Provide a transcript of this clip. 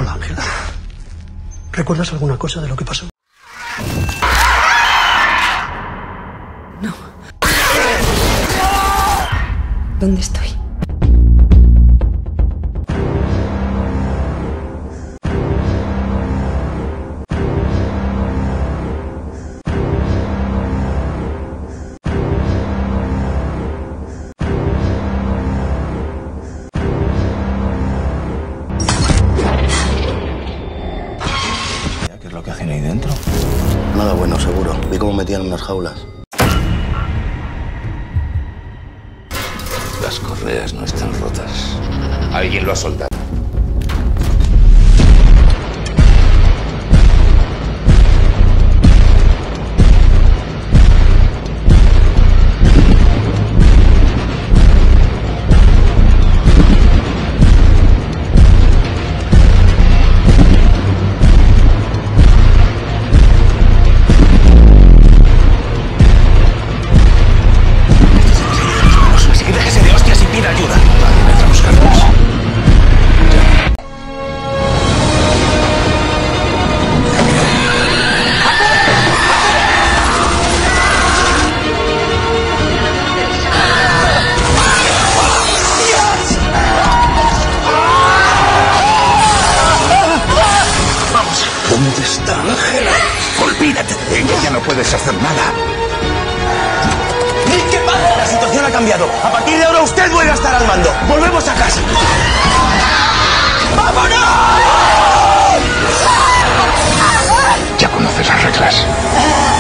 Hola, Ángela. ¿Recuerdas alguna cosa de lo que pasó? No. ¿Dónde estoy? ¿Qué es lo que hacen ahí dentro? Nada bueno, seguro. Vi cómo metían unas jaulas. Las correas no están rotas. Alguien lo ha soldado. Así que déjese de hostias y pida ayuda. Vale, vendrá a buscarnos. Vamos. ¿Dónde está Ángela? Olvídate de ella, ya no puedes hacer nada. ¿Qué pasa? La situación ha cambiado. A partir de ahora usted vuelve a estar al mando. Volvemos a casa. ¡Vámonos! Ya conoces las reglas.